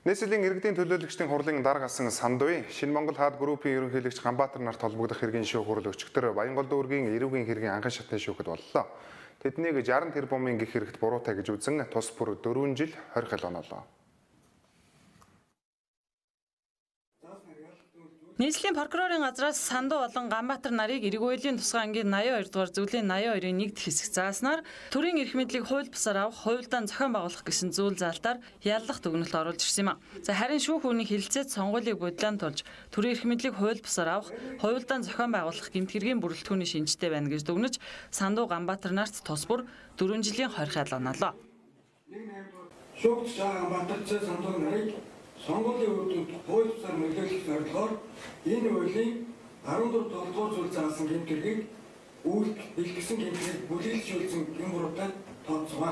Нийслэлийн иргэдийн төлөөлөгчдийн хурлын дарга асан Сандуй, Шинэ Монгол хаад группийн ерөнхийлөгч Ганбаатар нарт холбогдох хэргийн шүүх хурал өчигдөр Баянгол дүүргийн эрүүгийн хэргийн анхан шатны шүүхэд боллоо. Тэднийг 60 тэрбумын гэх хэрэгт буруутай гэж үзэн тус бүр 4 жил 20 хэл оноолоо. Нийслэлийн прокурорын газраас Сандуй болон Ганбаатар нарыг эргүүллийн тусгай ангийн 82 дугаар зөвлөлийн 82-ын 1-д хэсэг зааснаар төрийн эрх мэдлийг хууль бусаар авах, хуульдаан зохион байгуулах гэсэн зүйл заалтаар яллах дүгнэлт оруулж ирсэн юм. Харин шүүх үүний хэлэлцээд сонгуулийг бодлоон тулж төрийн эрх мэдлийг хууль бусаар авах, хуульдаан зохион байгуулах гэмтгэргийн бүрэлдэхүүний шинжтэй байна гэж дүгнэж Сандуй Ганбаатар нарт тус бүр 4 жилийн 20 хэл оноолоо. Шүүгч Ганбаатар Сандуй нарыг сонгуулийн үр дүнд хууль бусаар нөлөөлөх зорилгоор энэ хуулийн 14 дугаар зүйл заасан гэмтэргийг бэлтгэсэн гэмтэрийг бүлэглэжүүлсэн юм буруутай тооцоогоо.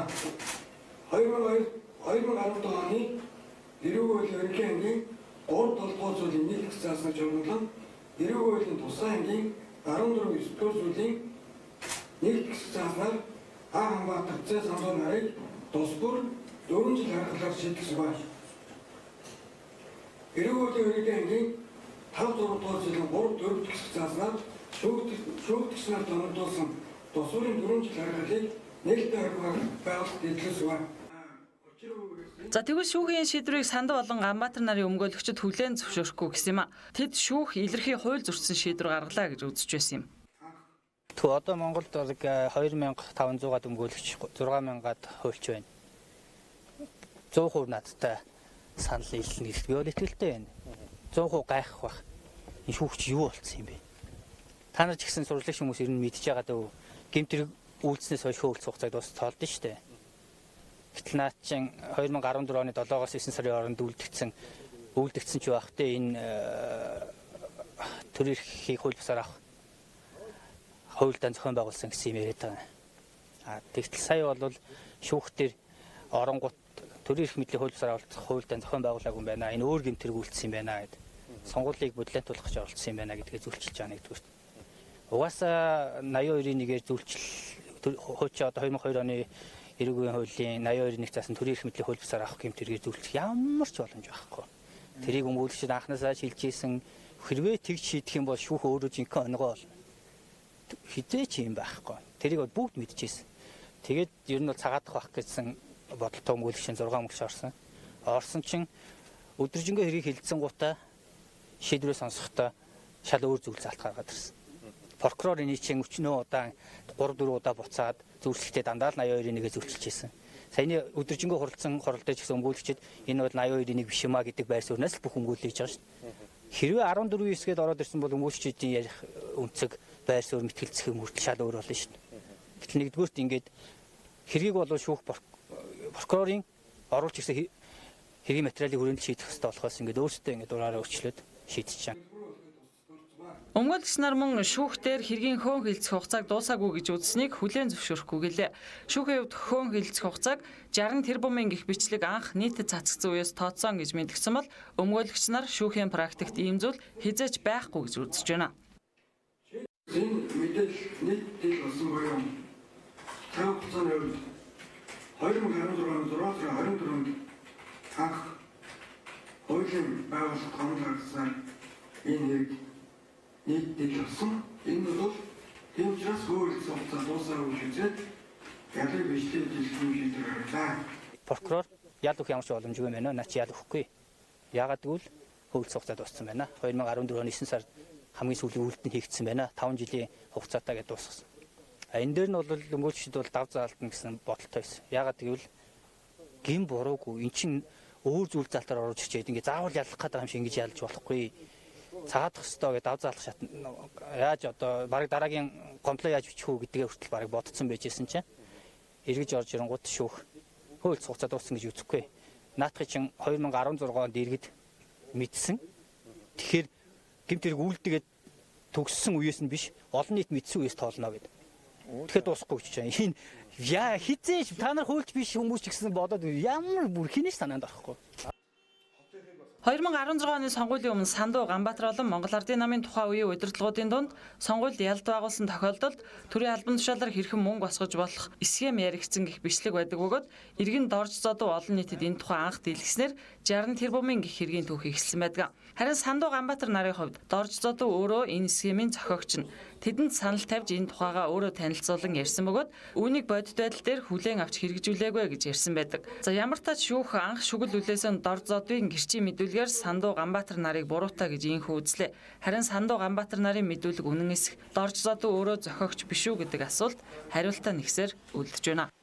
2017 оны эрүүгийн хуулийн ерөнхий ангийн 3 дугаар зүйлийн 1 хэсэг зааснаар журмлан эрүүгийн хуулийн тусгай ангийн 14 дугаар зүйлийн 1 хэсэг зааснаар Ганбаатар Сандуй нарыг тус бүр 4 жил харгалаар шийдсэн байна. Эрүүгийн ерөнхий ангийн 5 дугаар зүйлийн 3 хэсэг зааснаар шүүгч нарт оногдуулсан тус бүрийн 4 жил харгалыг нээлттэй байгуулалт эдлэсэн байна. Тэгвэл шүүхийн шийдвэрийг Сандуй болон Ганбаатар нарын өмгөөлөгчд хүлээн зөвшөөрөхгүй гэсэн юм а. Тэд шүүх илэрхий хууль зөрчсөн шийдвэр гаргалаа гэж үзэж байсан юм. Тэгвэл одоо Монголд 2500-аад өмгөөлөгч 6000-аад хуульч байна. 100% надтай санал нийлнэ гэж би бол итгэлтэй байна. 100% гайхах бах. Энэ шүүгч юу болцсон юм бэ? Та нар ч гэсэн сурлагч хүмүүс ер нь мэдж байгаа дөө гэмтрэг үйлснээс хойш хөвөлц хугацааг бас тоолдсон шүү дээ. Гэтэл наад чин 2014 оны 7-оос 9 сарын хооронд үйлдэгдсэн ч байх те энэ төрийн эрхийг хууль бусаар авах хуульдаан зохион байгуулсан гэсэн юм яриад байгаа. Тэгтэл сая бол шүүхтэр оронгот төрийн эрх мэдлийн хууль бусаар авах хуульдаан зохион байгуулаагүй юм байна. Энэ өөр гэмтрэг үйлдсэн юм байна гэдэг. Сонгуулийг бодлон тулах гэж оролцсон юм байна гэдгээ зөвлөж байгаа нэгдүгээр. Угаасаа 82-ийн 1-ээр зөвлөл хууч одоо 2002 оны эрүүгийн хуулийн 82-ийн 1 заасан төрийн эрх мэдлийн хууль бусаар авах гэмтрээр зөвлөх ямар ч боломж байхгүй. Тэрийг өмгөөлөгчд анхнаасаа шилжиж исэн хэрвээ тэгж шийдэх юм бол шүүх өөрөө жинхэнэ онгоо болно. Хизээч юм байхгүй. Тэрийг бүгд мэдчихсэн. Тэгээд ер нь бол цагаатах байх гэсэн бодолтой өмгөөлөгчийн 6 өмгөөлөгч орсон. Орсон чинь өдөржингөө хэрийг хилцэн гутаа шийдвэрээ сонсохдоо шал өөр зүйл залт гаргаад ирсэн. Прокурор энийг чинь өчнөө удаан 3-4 удаа буцаад зөвлөлтөд дандаа л 82-ийн 1-ийг зөвлөж ирсэн. Саяны өдөржингөө хуралцсан хоролдож гэсэн өмгөөлөгчд энэ бол 82-ийн 1 биш юмаа гэдэг байр сууриас л бүх өмгөөлөж байгаа шүү дээ. Хэрвээ 14 9-гээд ороод ирсэн бол өмгөөлөгчдийн ярих өнцөг байр суурь мэтгэлцэх юм хүртэл шал өөр болно шүү дээ. Гэтэл нэгдүгürt ингээд хэргийг бол шүүх прокурорын оруулж ирсэн хэргийн материалыг хүрээнд шийдэх хэрэгтэй болохоос ингээд өөрсдөө ингээд дураараа өчлөөд шийдэж чам. Өмгөөлөгч нар мөн шүүхтэр хэргийн хөөн хилцэх хугацааг дуусаагүй гэж үзснийг хүлээн зөвшөөрөхгүй гэлээ. Шүүхийн хувьд хөөн хилцэх хугацааг 60 тэрбумын гих бичлэг анх нийтэд цацгцсан үеэс тооцсон гэж мэдгдсэн бол өмгөөлөгч нар шүүхийн практикт ийм зүйл хизээч байхгүй гэж үзэж байна. Энэ мэдээлэл нийтэд болсон буюу цаг хугацааны хувьд 2016 оны 6 сарын 24-нд анх хуулийн байгууллага гомдлогдсаар энэ хэрэг нийтэд болсон. Энэ бол тийм учраас хууль зохицол дуусаагүй шийдээд ялыг бичлэг дэлгэсэн шийдвэр гаргалаа. Прокурор ял өгөх ямар ч боломжгүй байна. Наа чи ял өгөхгүй. Яагаад гэвэл хууль зохицол дууссан байна. 2014 оны 9 сард хамгийн сүүлийн үйлдэл нь хийгдсэн байна. 5 жилийн хугацаатай гэдээ дуусгасан. Энэ дээр нь бол өмгөөлөгчд бол дав заалтна гэсэн бодолтой байсан. Яагаад гэвэл гин буруугүй эн чин өөр зүйл залтаар оруулж ирчээд ингээ заавал ялах гэдэг юм шиг ингэж ялж болохгүй. Цагаатах ёстой гэдэг дав заалах шат яаж одоо баг дараагийн компло яаж бичих үү гэдгээ хүртэл баг бодцсон байжсэн чинь эргэж орж ирэнгууд шүүх хууль хугацаа дууссан гэж үзэхгүй. Наадхын чин 2016 онд иргэд мэдсэн. Тэгэхээр гэмтэрэг үлдгээд төгссөн үеэс нь биш олон нийт мэдсэн үеэс тоолно гэдэг. Тэгэхээр дуусахгүй гэж байна. Энэ яа хизээш та нар хуульч биш хүмүүс ч гэсэн бодоод ямар бүр хинэж санаанд орохгүй. 2016 оны сонгуулийн өмнө Сандуу Ганбаатар болон Монгол Ардын намын тухайн үеийн удирдлагуудын дунд сонгуульд ялд байгуулсан тохиолдолд төрийн албан тушаалаар хэрхэн мөнгө босгож болох схем яригдсан гэх бичлэг байдаг бөгөөд иргэн дорж зодуу олон нийтэд энэ тухай анх дийлгэснээр 60 тэрбумын гэх хэргийн түүх эхэлсэн байдаг. Харин Сандуу Ганбаатар нарын хувьд дорж зодуу өөрөө энэ схемийн зохиогч нь. Тэдэнд санал тавьж энэ тухайгаа өөрөө танилцуулан ярьсан бөгөөд үүнийг бодит байдал дээр хүлээн авч хэрэгжүүлээгүй гэж ярьсан байдаг. За ямар ч тач шүүх анх шүгэл үлээсэн дорж зодын гэрчийн мэдүүлгээр Сандуу Ганбаатар нарыг буруутаа гэж инхүү үзлээ. Харин Сандуу Ганбаатар нарын мэдүүлэг үнэн эсэх дорж зодуу өөрөө зохиогч биш үү гэдэг асуулт хариултаа нэгсээр үлдэж байна.